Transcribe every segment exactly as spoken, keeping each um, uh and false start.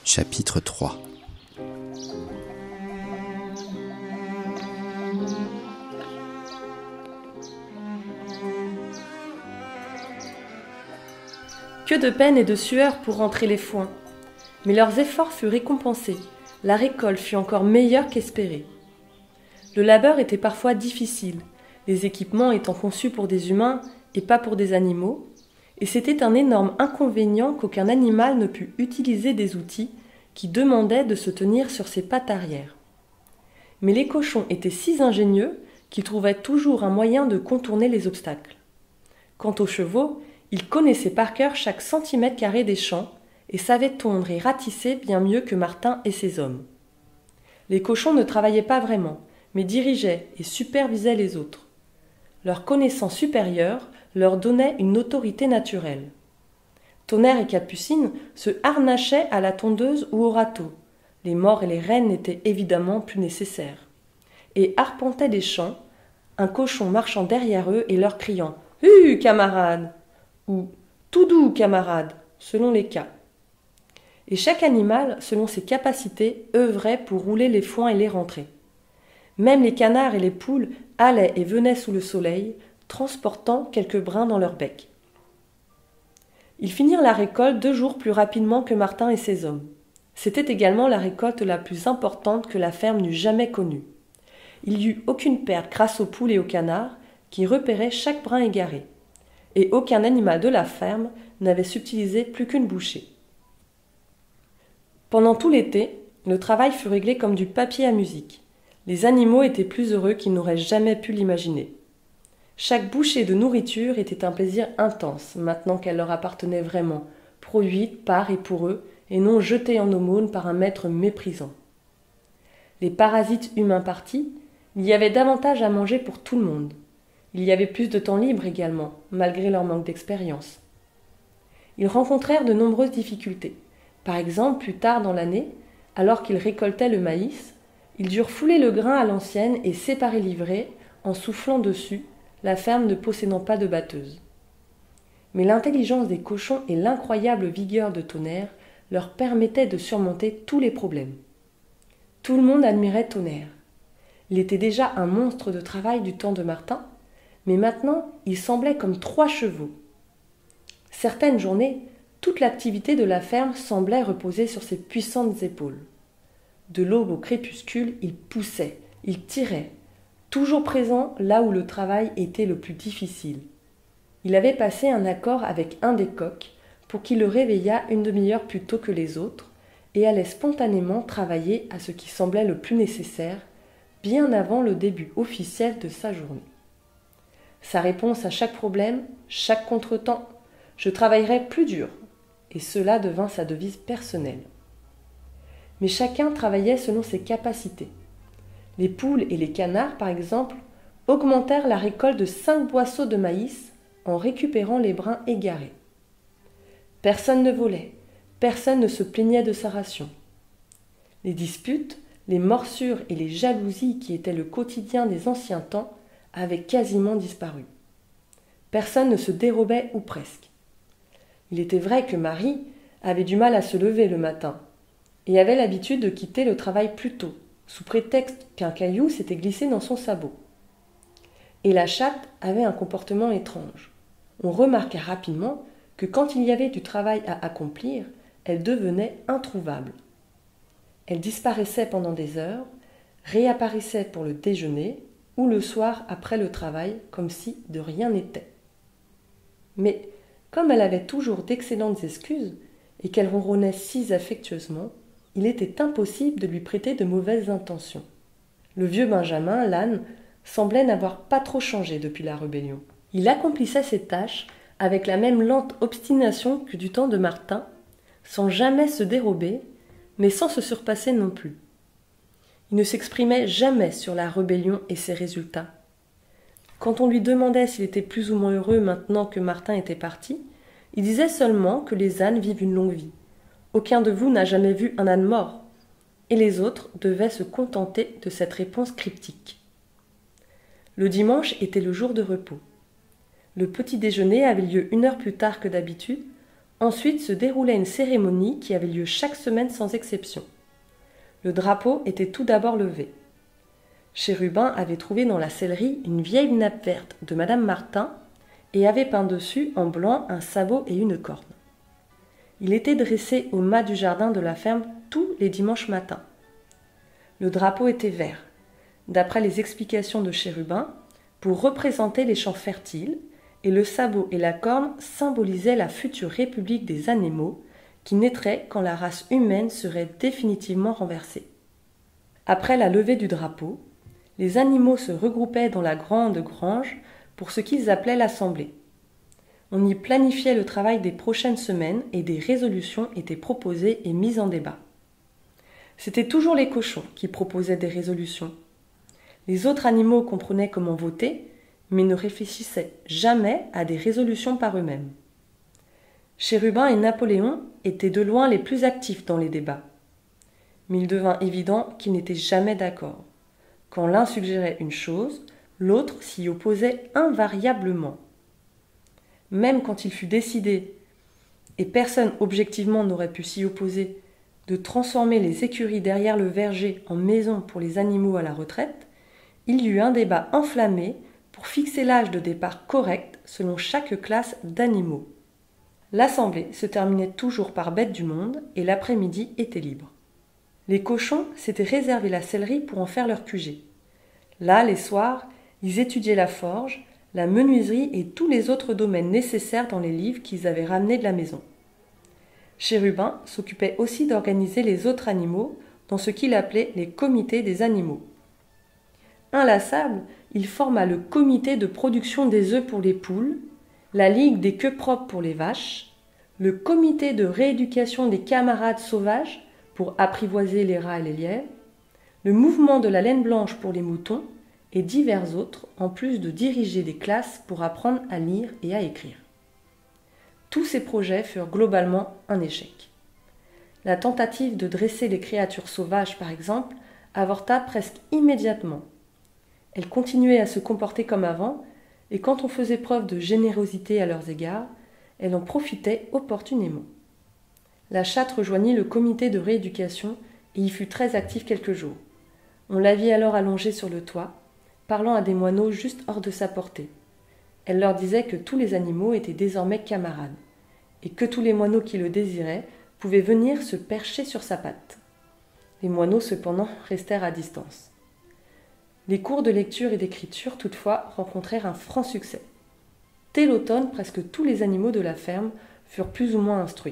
Chapitre trois. Que de peine et de sueur pour rentrer les foins. Mais leurs efforts furent récompensés. La récolte fut encore meilleure qu'espérée. Le labeur était parfois difficile, les équipements étant conçus pour des humains et pas pour des animaux, et c'était un énorme inconvénient qu'aucun animal ne pût utiliser des outils qui demandaient de se tenir sur ses pattes arrière. Mais les cochons étaient si ingénieux qu'ils trouvaient toujours un moyen de contourner les obstacles. Quant aux chevaux, ils connaissaient par cœur chaque centimètre carré des champs et savaient tondre et ratisser bien mieux que Martin et ses hommes. Les cochons ne travaillaient pas vraiment, mais dirigeaient et supervisaient les autres. Leur connaissance supérieure leur donnait une autorité naturelle. Tonnerre et Capucine se harnachaient à la tondeuse ou au râteau. Les morts et les rennes n'étaient évidemment plus nécessaires. Et arpentaient les champs, un cochon marchant derrière eux et leur criant « Hue, camarade !» ou « Tout doux, camarade !» selon les cas. Et chaque animal, selon ses capacités, œuvrait pour rouler les foins et les rentrées. Même les canards et les poules allaient et venaient sous le soleil, transportant quelques brins dans leur bec. Ils finirent la récolte deux jours plus rapidement que Martin et ses hommes. C'était également la récolte la plus importante que la ferme n'eût jamais connue. Il n'y eut aucune perte grâce aux poules et aux canards, qui repéraient chaque brin égaré. Et aucun animal de la ferme n'avait subtilisé plus qu'une bouchée. Pendant tout l'été, le travail fut réglé comme du papier à musique. Les animaux étaient plus heureux qu'ils n'auraient jamais pu l'imaginer. Chaque bouchée de nourriture était un plaisir intense, maintenant qu'elle leur appartenait vraiment, produite par et pour eux, et non jetée en aumône par un maître méprisant. Les parasites humains partis, il y avait davantage à manger pour tout le monde. Il y avait plus de temps libre également, malgré leur manque d'expérience. Ils rencontrèrent de nombreuses difficultés. Par exemple, plus tard dans l'année, alors qu'ils récoltaient le maïs, ils durent fouler le grain à l'ancienne et séparer l'ivraie en soufflant dessus, la ferme ne possédant pas de batteuse. Mais l'intelligence des cochons et l'incroyable vigueur de Tonnerre leur permettaient de surmonter tous les problèmes. Tout le monde admirait Tonnerre. Il était déjà un monstre de travail du temps de Martin, mais maintenant il semblait comme trois chevaux. Certaines journées, toute l'activité de la ferme semblait reposer sur ses puissantes épaules. De l'aube au crépuscule, il poussait, il tirait, toujours présent là où le travail était le plus difficile. Il avait passé un accord avec un des coqs pour qu'il le réveillât une demi-heure plus tôt que les autres et allait spontanément travailler à ce qui semblait le plus nécessaire, bien avant le début officiel de sa journée. Sa réponse à chaque problème, chaque contretemps, « Je travaillerai plus dur », et cela devint sa devise personnelle. Mais chacun travaillait selon ses capacités. Les poules et les canards, par exemple, augmentèrent la récolte de cinq boisseaux de maïs en récupérant les brins égarés. Personne ne volait, personne ne se plaignait de sa ration. Les disputes, les morsures et les jalousies qui étaient le quotidien des anciens temps avaient quasiment disparu. Personne ne se dérobait ou presque. Il était vrai que Marie avait du mal à se lever le matin et avait l'habitude de quitter le travail plus tôt, sous prétexte qu'un caillou s'était glissé dans son sabot. Et la chatte avait un comportement étrange. On remarqua rapidement que quand il y avait du travail à accomplir, elle devenait introuvable. Elle disparaissait pendant des heures, réapparaissait pour le déjeuner ou le soir après le travail, comme si de rien n'était. Mais comme elle avait toujours d'excellentes excuses et qu'elle ronronnait si affectueusement, il était impossible de lui prêter de mauvaises intentions. Le vieux Benjamin, l'âne, semblait n'avoir pas trop changé depuis la rébellion. Il accomplissait ses tâches avec la même lente obstination que du temps de Martin, sans jamais se dérober, mais sans se surpasser non plus. Il ne s'exprimait jamais sur la rébellion et ses résultats. Quand on lui demandait s'il était plus ou moins heureux maintenant que Martin était parti, il disait seulement que les ânes vivent une longue vie. Aucun de vous n'a jamais vu un âne mort. Et les autres devaient se contenter de cette réponse cryptique. Le dimanche était le jour de repos. Le petit déjeuner avait lieu une heure plus tard que d'habitude, Ensuite se déroulait une cérémonie qui avait lieu chaque semaine sans exception. Le drapeau était tout d'abord levé. Chérubin avait trouvé dans la sellerie une vieille nappe verte de madame Martin et avait peint dessus en blanc un sabot et une corne. Il était dressé au mât du jardin de la ferme tous les dimanches matins. Le drapeau était vert, d'après les explications de Chérubin, pour représenter les champs fertiles, et le sabot et la corne symbolisaient la future république des animaux qui naîtrait quand la race humaine serait définitivement renversée. Après la levée du drapeau, les animaux se regroupaient dans la grande grange pour ce qu'ils appelaient l'assemblée. On y planifiait le travail des prochaines semaines et des résolutions étaient proposées et mises en débat. C'étaient toujours les cochons qui proposaient des résolutions. Les autres animaux comprenaient comment voter, mais ne réfléchissaient jamais à des résolutions par eux-mêmes. Chérubin et Napoléon étaient de loin les plus actifs dans les débats. Mais il devint évident qu'ils n'étaient jamais d'accord. Quand l'un suggérait une chose, l'autre s'y opposait invariablement. Même quand il fut décidé, et personne objectivement n'aurait pu s'y opposer, de transformer les écuries derrière le verger en maisons pour les animaux à la retraite, il y eut un débat enflammé pour fixer l'âge de départ correct selon chaque classe d'animaux. L'assemblée se terminait toujours par bête du monde et l'après-midi était libre. Les cochons s'étaient réservé la sellerie pour en faire leur Q G. Là, les soirs, ils étudiaient la forge, la menuiserie et tous les autres domaines nécessaires dans les livres qu'ils avaient ramenés de la maison. Chérubin s'occupait aussi d'organiser les autres animaux dans ce qu'il appelait les comités des animaux. Inlassable, il forma le comité de production des œufs pour les poules, la ligue des queues propres pour les vaches, le comité de rééducation des camarades sauvages pour apprivoiser les rats et les lièvres, le mouvement de la laine blanche pour les moutons et divers autres, en plus de diriger des classes pour apprendre à lire et à écrire. Tous ces projets furent globalement un échec. La tentative de dresser les créatures sauvages, par exemple, avorta presque immédiatement. Elles continuaient à se comporter comme avant, et quand on faisait preuve de générosité à leurs égards, elles en profitaient opportunément. La chatte rejoignit le comité de rééducation et y fut très active quelques jours. On la vit alors allongée sur le toit, parlant à des moineaux juste hors de sa portée. Elle leur disait que tous les animaux étaient désormais camarades, et que tous les moineaux qui le désiraient pouvaient venir se percher sur sa patte. Les moineaux, cependant, restèrent à distance. Les cours de lecture et d'écriture, toutefois, rencontrèrent un franc succès. Dès l'automne, presque tous les animaux de la ferme furent plus ou moins instruits.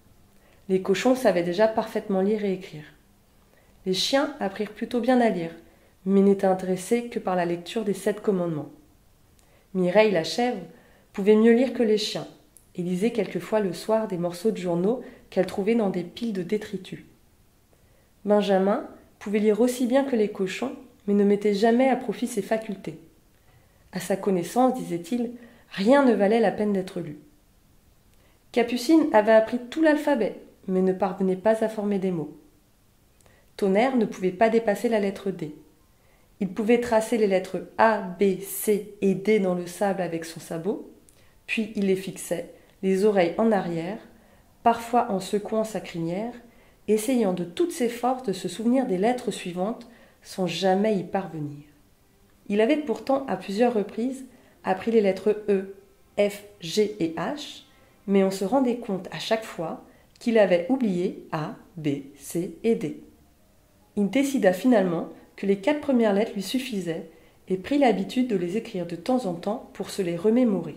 Les cochons savaient déjà parfaitement lire et écrire. Les chiens apprirent plutôt bien à lire, mais n'étaient intéressés que par la lecture des sept commandements. Mireille, la chèvre, pouvait mieux lire que les chiens, et lisait quelquefois le soir des morceaux de journaux qu'elle trouvait dans des piles de détritus. Benjamin pouvait lire aussi bien que les cochons, mais ne mettait jamais à profit ses facultés. À sa connaissance, disait-il, rien ne valait la peine d'être lu. Capucine avait appris tout l'alphabet, mais ne parvenait pas à former des mots. Tonnerre ne pouvait pas dépasser la lettre D. Il pouvait tracer les lettres A, B, C et D dans le sable avec son sabot, puis il les fixait, les oreilles en arrière, parfois en secouant sa crinière, essayant de toutes ses forces de se souvenir des lettres suivantes sans jamais y parvenir. Il avait pourtant à plusieurs reprises appris les lettres E, F, G et H, mais on se rendait compte à chaque fois qu'il avait oublié A, B, C et D. Il décida finalement que les quatre premières lettres lui suffisaient et prit l'habitude de les écrire de temps en temps pour se les remémorer.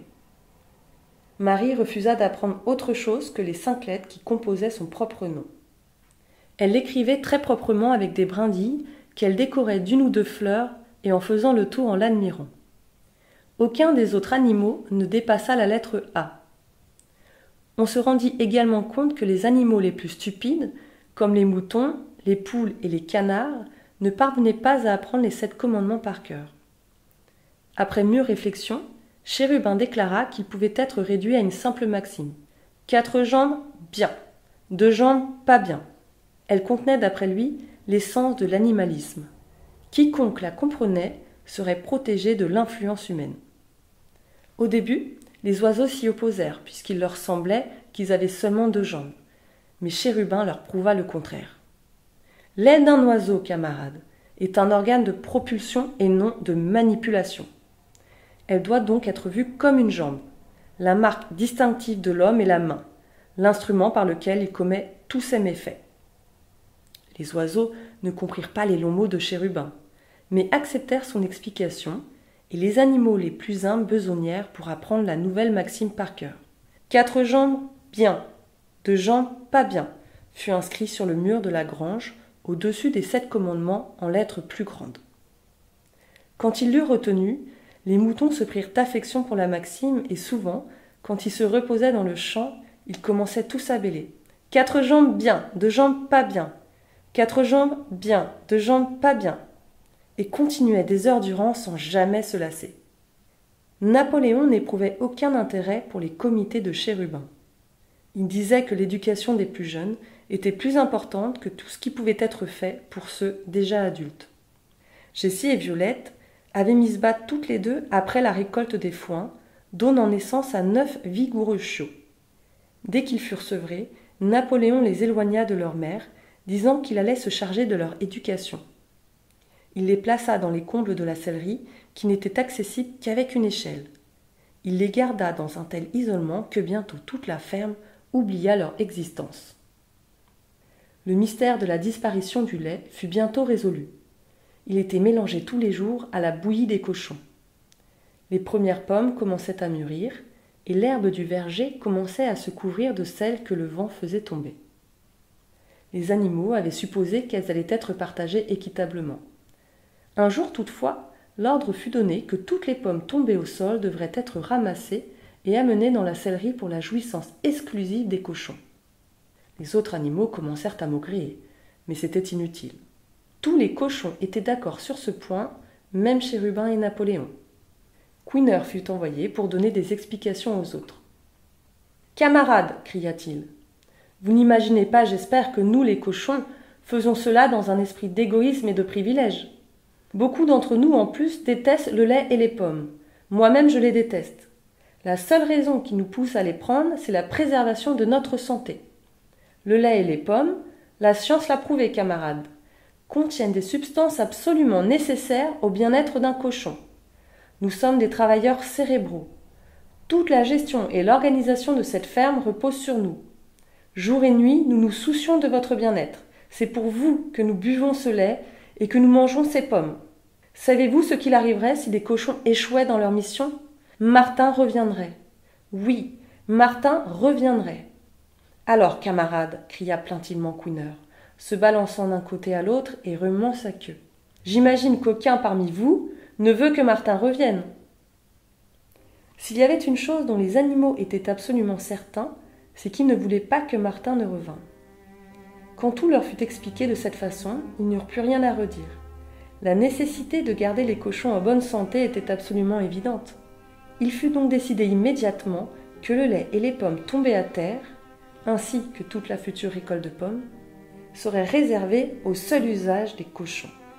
Marie refusa d'apprendre autre chose que les cinq lettres qui composaient son propre nom. Elle l'écrivait très proprement avec des brindilles qu'elle décorait d'une ou deux fleurs et en faisant le tour en l'admirant. Aucun des autres animaux ne dépassa la lettre A. On se rendit également compte que les animaux les plus stupides, comme les moutons, les poules et les canards, ne parvenaient pas à apprendre les sept commandements par cœur. Après mûre réflexion, Chérubin déclara qu'il pouvait être réduit à une simple maxime. Quatre jambes, bien. Deux jambes, pas bien. Elle contenait, d'après lui, l'essence de l'animalisme. Quiconque la comprenait serait protégé de l'influence humaine. Au début, Les oiseaux s'y opposèrent, puisqu'il leur semblait qu'ils avaient seulement deux jambes. Mais Chérubin leur prouva le contraire. L'aile d'un oiseau, camarades, est un organe de propulsion et non de manipulation. Elle doit donc être vue comme une jambe. La marque distinctive de l'homme est la main, l'instrument par lequel il commet tous ses méfaits. Les oiseaux ne comprirent pas les longs mots de Chérubin, mais acceptèrent son explication, et les animaux les plus humbles besognèrent pour apprendre la nouvelle maxime par cœur. Quatre jambes, bien. Deux jambes, pas bien, fut inscrit sur le mur de la grange, au-dessus des sept commandements en lettres plus grandes. Quand ils l'eurent retenu, les moutons se prirent affection pour la maxime, et souvent, quand ils se reposaient dans le champ, ils commençaient tous à bêler. Quatre jambes, bien. Deux jambes, pas bien. Quatre jambes, bien. Deux jambes, pas bien. Et continuaient des heures durant sans jamais se lasser. Napoléon n'éprouvait aucun intérêt pour les comités de Chérubin. Il disait que l'éducation des plus jeunes était plus importante que tout ce qui pouvait être fait pour ceux déjà adultes. Jessie et Violette avaient mis se battre toutes les deux après la récolte des foins, donnant naissance à neuf vigoureux chiots. Dès qu'ils furent sevrés, Napoléon les éloigna de leur mère, disant qu'il allait se charger de leur éducation. Il les plaça dans les combles de la sellerie, qui n'étaient accessibles qu'avec une échelle. Il les garda dans un tel isolement que bientôt toute la ferme oublia leur existence. Le mystère de la disparition du lait fut bientôt résolu. Il était mélangé tous les jours à la bouillie des cochons. Les premières pommes commençaient à mûrir, et l'herbe du verger commençait à se couvrir de celles que le vent faisait tomber. Les animaux avaient supposé qu'elles allaient être partagées équitablement. Un jour toutefois, l'ordre fut donné que toutes les pommes tombées au sol devraient être ramassées et amenées dans la sellerie pour la jouissance exclusive des cochons. Les autres animaux commencèrent à maugréer, mais c'était inutile. Tous les cochons étaient d'accord sur ce point, même Chérubin et Napoléon. Queener fut envoyé pour donner des explications aux autres. « Camarades, cria-t-il, vous n'imaginez pas, j'espère, que nous, les cochons, faisons cela dans un esprit d'égoïsme et de privilège. Beaucoup d'entre nous, en plus, détestent le lait et les pommes. Moi-même, je les déteste. La seule raison qui nous pousse à les prendre, c'est la préservation de notre santé. Le lait et les pommes, la science l'a prouvé, camarades, contiennent des substances absolument nécessaires au bien-être d'un cochon. Nous sommes des travailleurs cérébraux. Toute la gestion et l'organisation de cette ferme reposent sur nous. Jour et nuit, nous nous soucions de votre bien-être. C'est pour vous que nous buvons ce lait et que nous mangeons ces pommes. Savez-vous ce qu'il arriverait si des cochons échouaient dans leur mission ? Martin reviendrait. Oui, Martin reviendrait. Alors, camarades, cria plaintivement Queener, se balançant d'un côté à l'autre et remuant sa queue. J'imagine qu'aucun parmi vous ne veut que Martin revienne. S'il y avait une chose dont les animaux étaient absolument certains, c'est qu'ils ne voulaient pas que Martin ne revînt. Quand tout leur fut expliqué de cette façon, ils n'eurent plus rien à redire. La nécessité de garder les cochons en bonne santé était absolument évidente. Il fut donc décidé immédiatement que le lait et les pommes tombées à terre, ainsi que toute la future récolte de pommes, seraient réservés au seul usage des cochons.